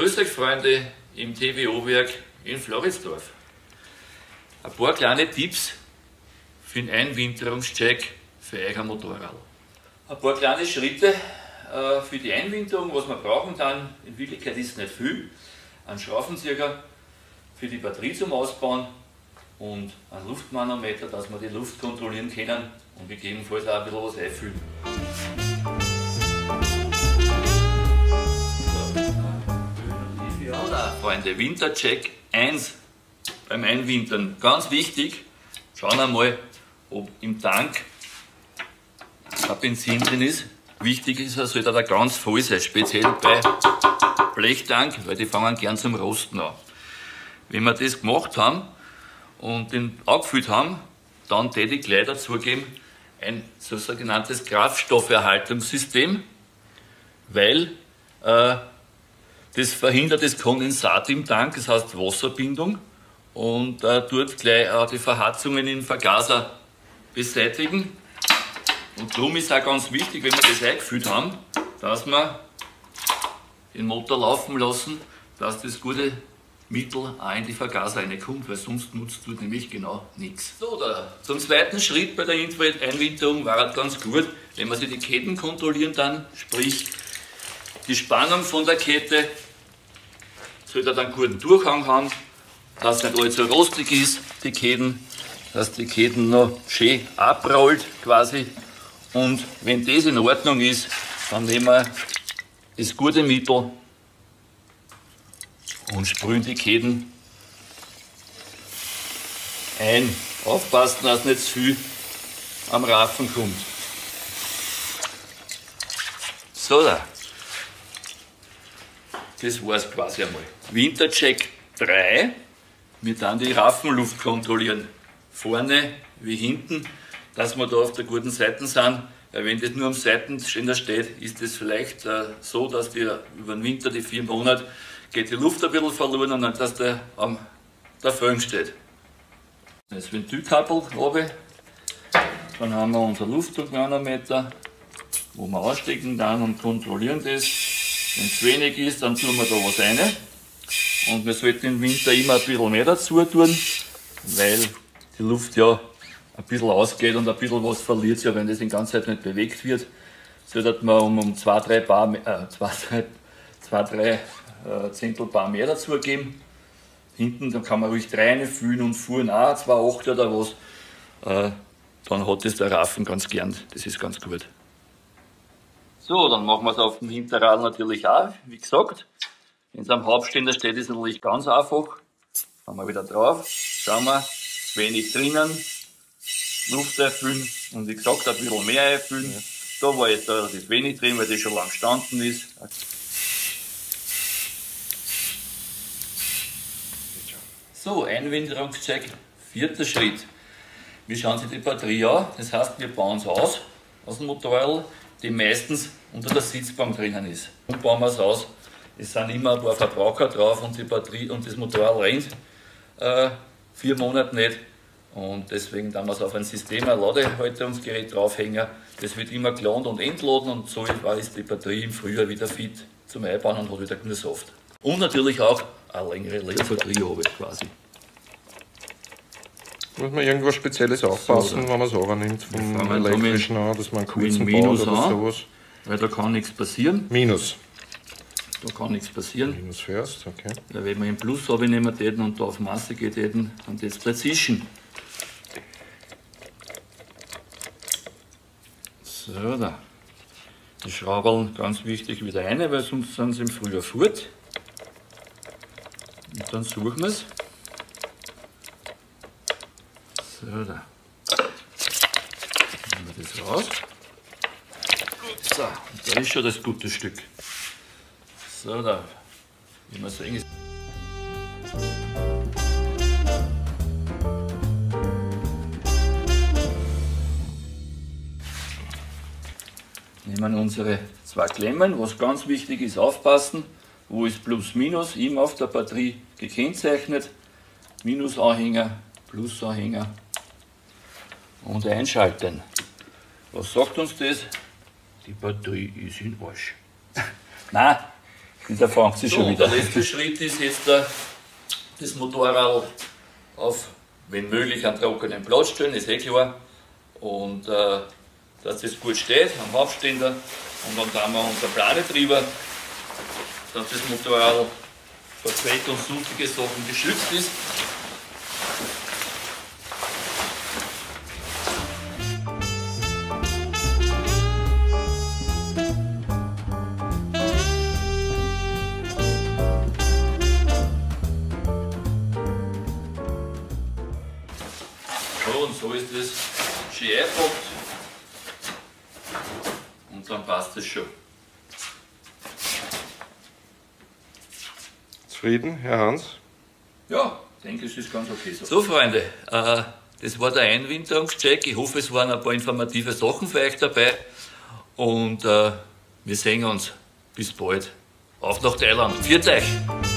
Grüß euch Freunde im TWO-Werk in Floridsdorf. Ein paar kleine Tipps für den Einwinterungscheck für euer Motorrad. Ein paar kleine Schritte für die Einwinterung, was wir brauchen dann, in Wirklichkeit ist nicht viel. Ein Schraubenzieher für die Batterie zum Ausbauen und ein Luftmanometer, dass wir die Luft kontrollieren können und gegebenenfalls auch ein bisschen was einfüllen. Ja, Freunde, Wintercheck 1 beim Einwintern. Ganz wichtig, schauen wir mal, ob im Tank kein Benzin drin ist. Wichtig ist, er sollte da ganz voll sein, speziell bei Blechtank, weil die fangen gern zum Rosten an. Wenn wir das gemacht haben und den angefüllt haben, dann täte ich gleich dazugeben ein sogenanntes Kraftstofferhaltungssystem, weil das verhindert das Kondensat im Tank, das heißt Wasserbindung, und tut gleich die Verhatzungen im Vergaser beseitigen. Und darum ist auch ganz wichtig, wenn wir das eingefüllt haben, dass wir den Motor laufen lassen, dass das gute Mittel auch in die Vergaser reinkommt, weil sonst nutzt tut nämlich genau nichts. So, zum zweiten Schritt bei der Einwinterung war es ganz gut, wenn wir sich die Ketten kontrollieren dann, sprich die Spannung von der Kette, sollte einen guten Durchhang haben, dass nicht allzu rostig ist, die Ketten, dass die Ketten noch schön abrollt quasi. Und wenn das in Ordnung ist, dann nehmen wir das gute Mittel und sprühen die Ketten ein. Aufpassen, dass nicht zu viel am Raffen kommt. So, das war's quasi einmal. Wintercheck 3. Wir dann die Raffenluft kontrollieren. Vorne wie hinten, dass wir da auf der guten Seite sind. Weil wenn das nur am Seitenständer steht, ist es vielleicht so, dass über den Winter, die 4 Monate, geht die Luft ein bisschen verloren und dann, dass der am der Föhn steht. Das Ventilkabel runter. Dann haben wir unser Luftdruckmanometer, wo wir ausstecken dann und kontrollieren das. Wenn es wenig ist, dann tun wir da was rein. Und wir sollten im Winter immer ein bisschen mehr dazu tun, weil die Luft ja ein bisschen ausgeht und ein bisschen was verliert, ja, wenn das die ganze Zeit nicht bewegt wird. Sollte man um 2-3 Zehntel Bar mehr dazu geben. Hinten, dann kann man ruhig reinfühlen und vorne auch 2,8 oder was. Dann hat das der Raffen ganz gern, das ist ganz gut. So, dann machen wir es auf dem Hinterrad natürlich auch, wie gesagt. Wenn es am Hauptständer steht, ist es natürlich ganz einfach. Haben wir wieder drauf, schauen wir, wenig drinnen, Luft einfüllen und wie gesagt ein bisschen mehr einfüllen. Ja. Da war jetzt relativ wenig drin, weil das schon lang gestanden ist. So, Einwinterungscheck, 4. Schritt. Wir schauen sich die Batterie an, das heißt wir bauen es aus dem Motorrad, die meistens unter der Sitzbank drinnen ist. Und bauen wir es aus. Es sind immer ein paar Verbraucher drauf und die Batterie und das Motorrad rennt 4 Monate nicht. Und deswegen dann wir es auf ein System, ein Ladehaltungsgerät draufhängen. Das wird immer geladen und entladen und so ist die Batterie im Frühjahr wieder fit zum Einbauen und hat wieder genug Saft. Und natürlich auch eine längere Batterie quasi. Muss man irgendwas Spezielles aufpassen, wenn man es annimmt vom elektrischen an, dass man einen kurzen Minus baut oder sowas? Weil da kann nichts passieren. Minus. Da kann nichts passieren. Minus fährst, okay. Weil wenn wir im Plus nehmen täten und da auf Masse geht täten, dann das dazwischen. So, da. Die Schrauberl ganz wichtig wieder rein, weil sonst sind sie im Frühjahr fort. Und dann suchen wir es. So, da. Nehmen wir das raus. So, und da ist schon das gute Stück. So, da. Wie man sehen ist. Nehmen unsere 2 Klemmen, was ganz wichtig ist, aufpassen, wo ist Plus Minus, immer auf der Batterie gekennzeichnet, Minusanhänger, Plusanhänger und einschalten. Was sagt uns das? Die Batterie ist in Arsch. Nein, Da fängt sie schon wieder. Der letzte Schritt ist jetzt das Motorrad auf, wenn möglich, einen trockenen Platz stellen, ist klar. Und dass das gut steht, am Hauptständer. Und dann tun wir unser Planetrieber, dass das Motorrad vor Fett und sonstige Sachen geschützt ist. So, und so ist das schön eingepackt. Und dann passt das schon. Zufrieden, Herr Hans? Ja, ich denke, es ist ganz okay so. So, Freunde, das war der Einwinterungscheck. Ich hoffe, es waren ein paar informative Sachen für euch dabei. Und wir sehen uns. Bis bald. Auf nach Thailand. Pfiat euch!